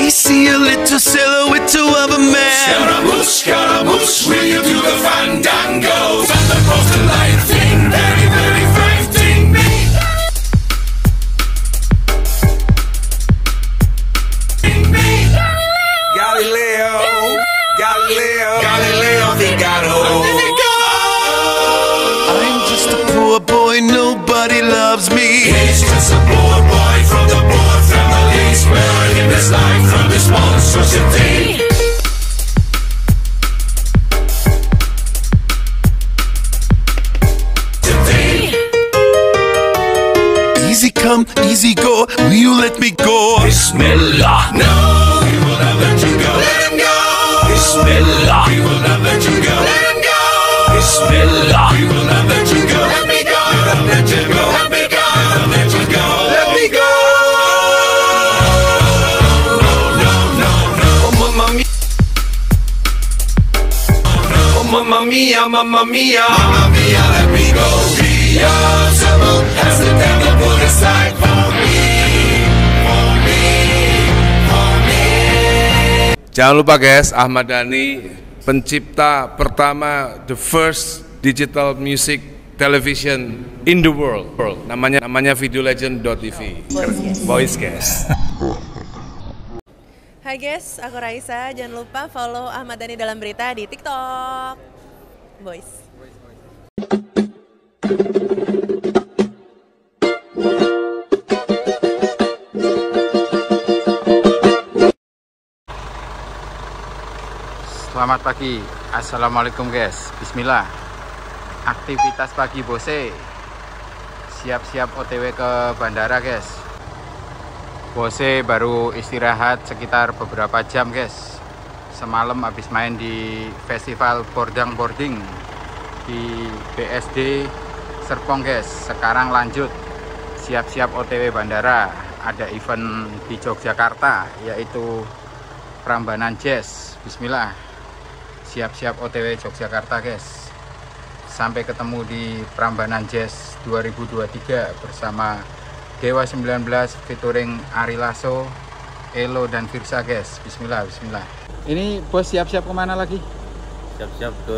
I see a little silhouette of a man. Scaramouche, will you do the fandango? Thunder across the lightning, very, very frightening me. Galileo, Galileo, Galileo Figaro. I'm just a poor boy, nobody loves me. He's just a poor boy from the poor family, sparing his life from this monstrosity. Easy come, easy go, will you let me go? Bismillah, no, he will not let you go. Let him go. Bismillah, he will not let you go. Let him go. Bismillah, he will not let you go. Let me go. Let you go. Let me go. Let you go. Let me go. No, no, no, no. Oh mamma mia. Oh mamma mia, mamma mia, mamma mia, let me go. Beelzebub has the devil put aside for me, for me, for me. Jangan lupa guys, Ahmad Dhani, pencipta pertama, the first digital music television in the world. Namanya videolegend.tv. Voice guys. Hai guys, aku Raisa. Jangan lupa follow Ahmad Dhani dalam berita di TikTok. Voice. Selamat pagi, assalamualaikum guys. Bismillah. Aktivitas pagi Bose. Siap-siap OTW ke bandara guys. Bose baru istirahat sekitar beberapa jam guys. Semalam habis main di festival boarding di BSD Serpong guys. Sekarang lanjut siap-siap OTW bandara. Ada event di Yogyakarta yaitu Prambanan Jazz. Bismillah. Siap-siap OTW Yogyakarta guys. Sampai ketemu di Prambanan Jazz 2023 bersama Dewa 19 featuring Ari Lasso, Elo dan Virsa guys. Bismillah, bismillah. Ini bos siap-siap kemana lagi? Siap-siap ke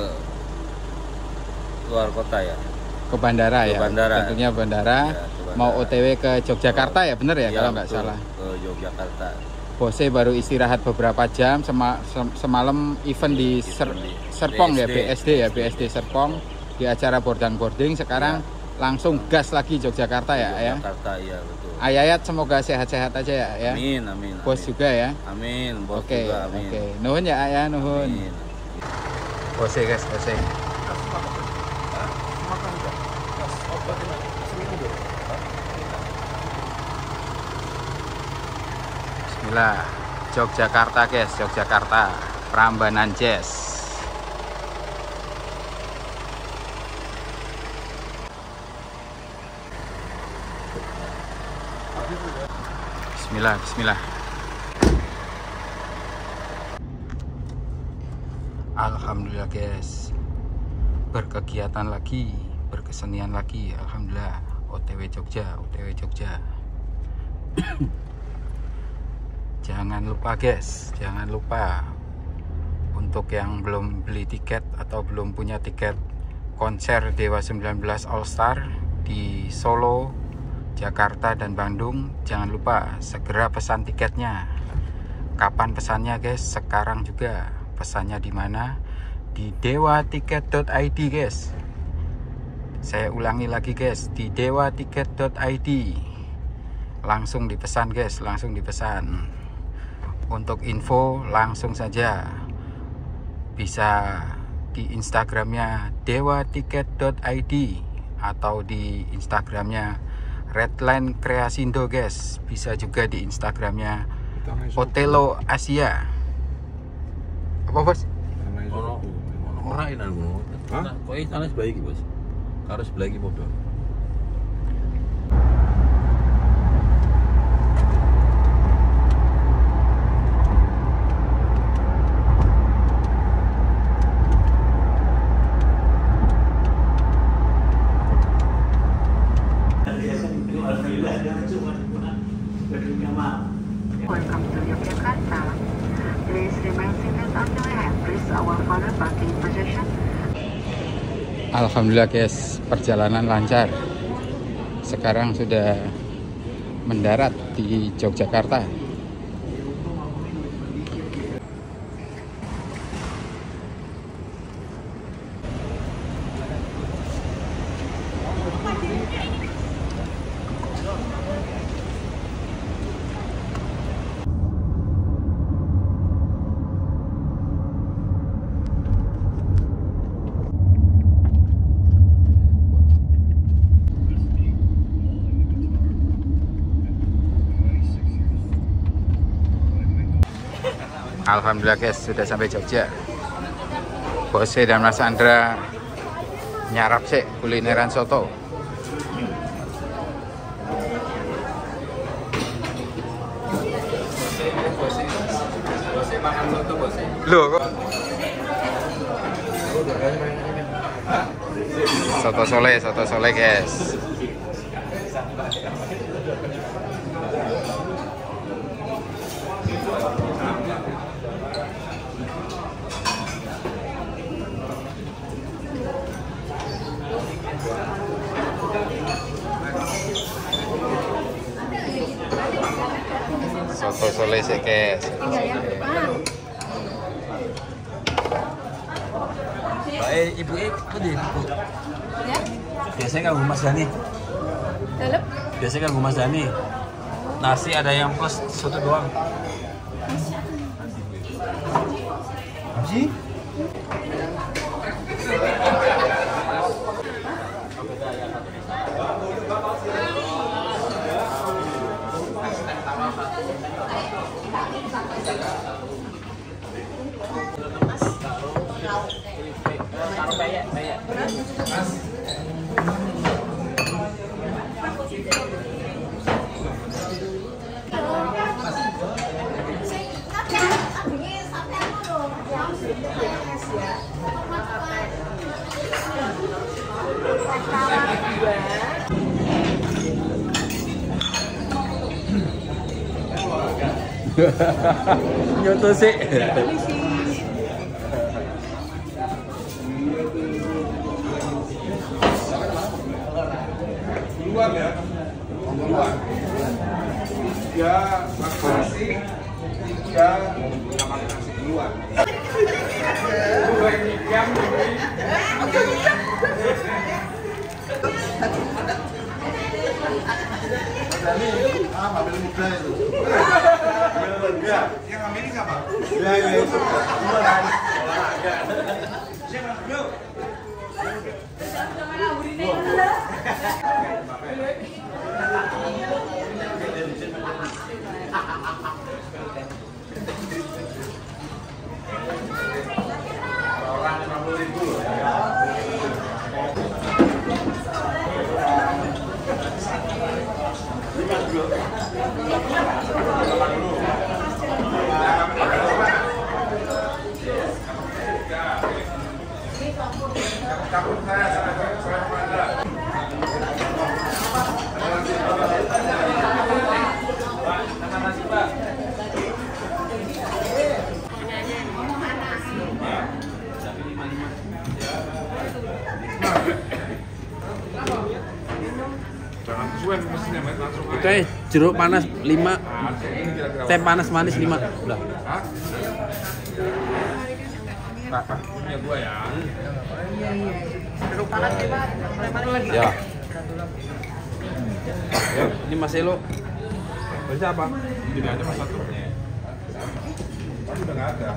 luar kota ya. Ke bandara ya. Bandara. Tentunya bandara. Ya, bandara. Mau OTW ke Yogyakarta ya, bener ya, kalau nggak betul, salah. Ke Yogyakarta. Bose baru istirahat beberapa jam. Semalam event di Serpong ya, BSD ya, BSD Serpong di acara boarding. Sekarang langsung gas lagi Yogyakarta ya. Yogyakarta ya, betul. Ayat semoga sehat-sehat aja ya. Amin, amin. Bos amin. juga ya. Amin, bos Oke, juga. Amin. oke. Nuhun ya, ayah, nuhun. Amin. Bose guys, Bose. Bismillah. Yogyakarta guys, Yogyakarta. Prambanan Jazz. Bismillah, bismillah. Alhamdulillah guys. Berkegiatan lagi, berkesenian lagi. Alhamdulillah. OTW Jogja, OTW Jogja. Jangan lupa guys, jangan lupa untuk yang belum beli tiket atau belum punya tiket konser Dewa 19 All Star di Solo, Jakarta dan Bandung, jangan lupa segera pesan tiketnya. Kapan pesannya guys? Sekarang juga. Pesannya di mana? Di dewatiket.id guys. Saya ulangi lagi guys, di dewatiket.id. Langsung dipesan guys, langsung dipesan. Untuk info langsung saja bisa di Instagramnya dewatiket.id atau di Instagramnya Redline Kreasindo guys. Bisa juga di Instagramnya Otelo Asia. Apa bos? Ora enak ngono. Hah? Kok iki sebelah iki, Bos? Karo sebelah iki padha. Welcome to Yogyakarta. Jakarta. Please remain seated until you have reached our further parking position. Alhamdulillah guys, perjalanan lancar. Sekarang sudah mendarat di Yogyakarta. Alhamdulillah guys, sudah sampai Jogja. Bose dan Mas Andra nyarap sih kulineran soto. Bose makan soto Bose. Loh kok? Soto sole guys. Soto sole sih guys. Baik, ibu apa deh? Ya? Biasanya kan Mas Dani. Dalam? Biasanya kan Mas Dani. Nasi ada yang plus soto doang. Apa sih? Nyoto sih. Duluan ya. Duluan. 3 makan nasi, 3 nggak makan nasi duluan. Ambil muda itu. Yang ngambil siapa? Ya itu. Olahraga. Yuk. Orang 50.000 loh ya. Campur saya Anda. Jangan suwen mestinya langsung aja. Oke, jeruk panas 5. Teh panas manis 5. Udah. Hah? Punya gua ya. Jeruk panas nih Pak, teh manis lagi. Ya. Ya, ini Mas Elo. Baca apa? Tidak ada mas satu. Kan udah nggak ada.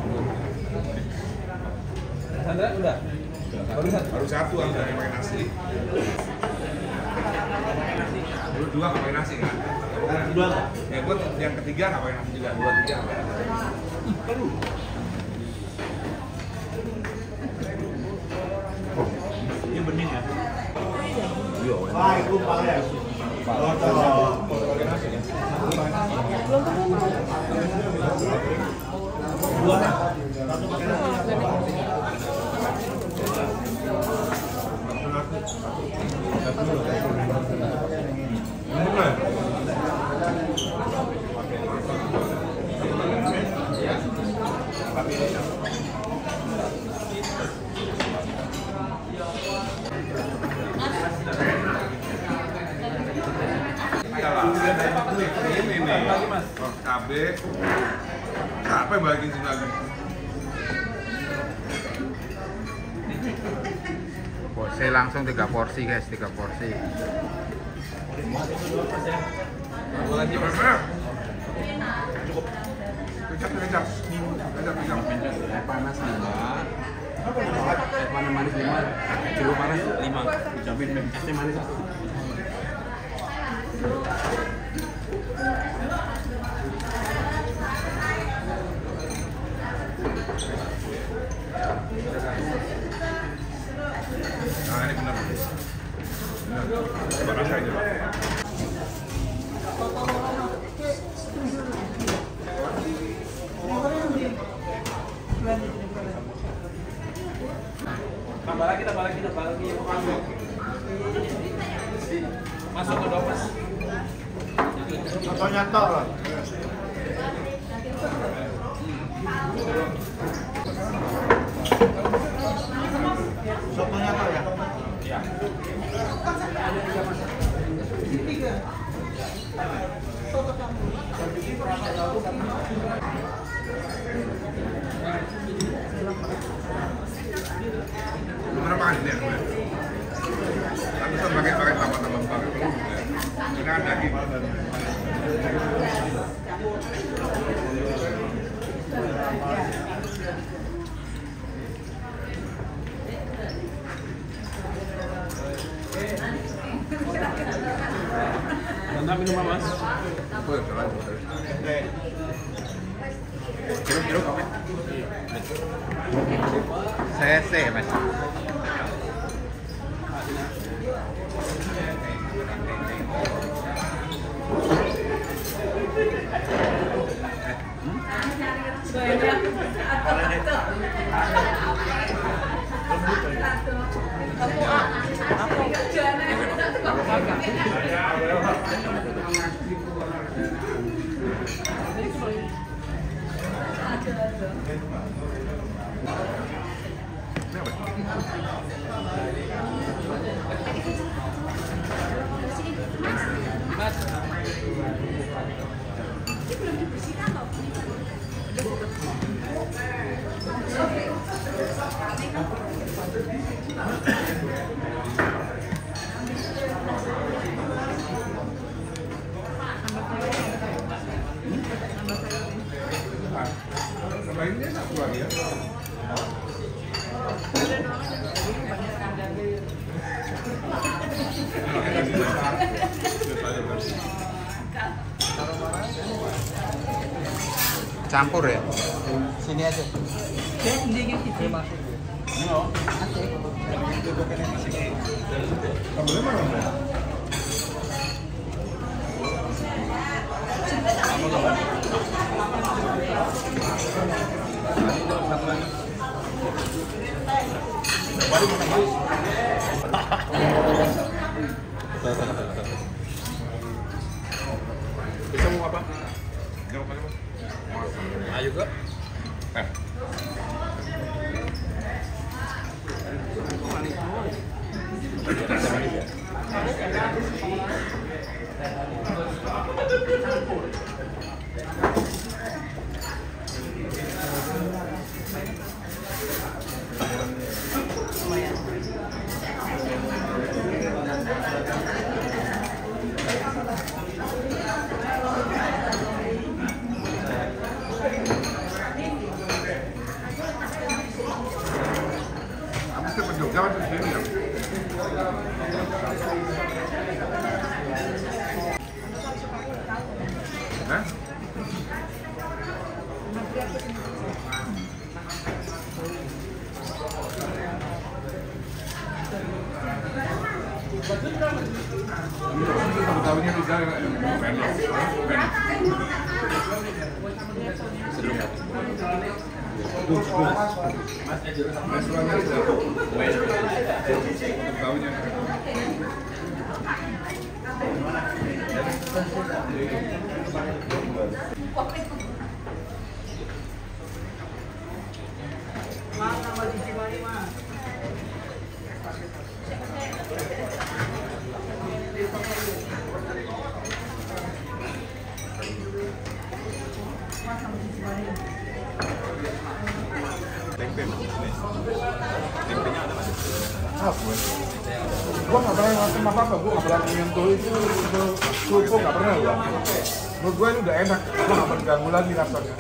Sandra udah. Baru satu yang pakai nasi. Baru 2 nggak pakai nasi kan? Dua. Ya gua yang ketiga nggak pakai nasi juga. 2, 3 nggak pakai nasi. Ini bening ya. Iya. Ah, itu pakai. lagi mas. Oh, cabe. Siapa yang bagiin sini lagi? Bose langsung 3 porsi guys, 3 porsi. Lagi mana? Cukup. Kecap. Panas 5. Mana manis 5. Jeruk panas 5. Dijamin esnya manis. Nah, ini benar. Coba rasa aja. Tambah lagi. Masuk ke dopas. Nyata. Soto nyata ya? Iya. Berapa kali dia? Ratusan pakai tambah-tambah. Ini ada daging. Mantap minum apa mas? Jeruk apa? CC mas. Lainnya satu lagi ya. Campur ya? Sini aja. Sambelnya mana? Bisa mau apa? Mau apa? Ayo ke. Jogja masih sini ya? Hah? Tahunya bisa restorannya bisa tahunya. Tempenya ada mas? Gua nggak pernah ngasih apa-apa, gua nggak pernah menyentuh itu supo, nggak pernah gua. Menurut gua ini udah enak, gua nggak mengganggu lagi rasanya.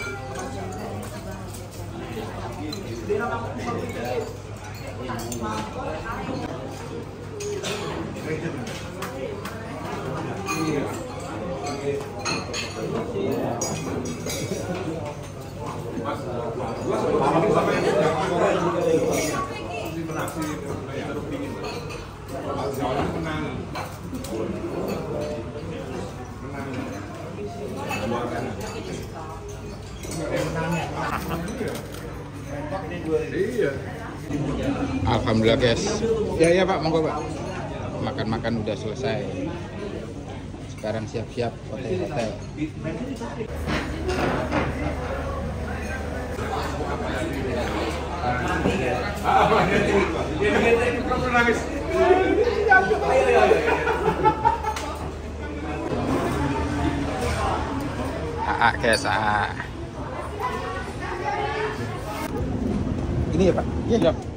Alhamdulillah guys. Ya Pak, monggo Pak. Makan-makan udah selesai. Sekarang siap-siap hotel-hotel. Guys, Ini ya Pak? Iya.